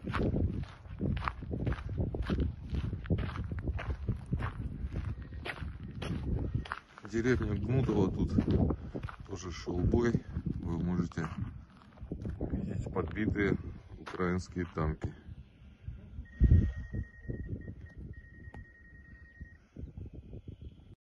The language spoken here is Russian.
Деревня Гнутово, тут тоже шел бой. Вы можете увидеть подбитые украинские танки.